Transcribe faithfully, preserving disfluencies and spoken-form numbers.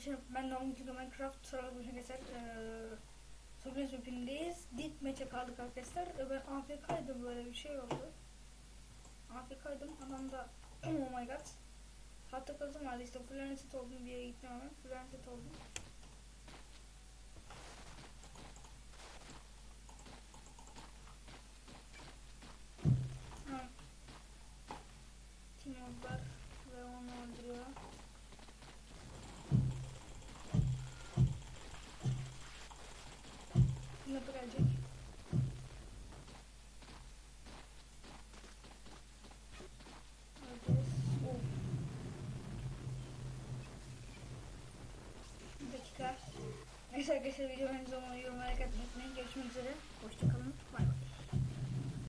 Arkadaşlar ben Namık Minecraft sıralı bir arkadaşlar Sovyet mapindeyiz. Dik maç'a kaldık arkadaşlar. Ben A F K'ydım, böyle bir şey oldu. A F K'ydım, adam da oh my god. Hatta kazım vardı işte, full reset oldum, bir yere gittim hemen. Full reset oldum. Ha. Timur var ve onu öldürüyor. Sniper gelecek. Oh. Bir dakika. Neyse arkadaşlar, videomu en son yorumlara katmayı unutmayın. Görüşmek üzere. Hoşçakalın.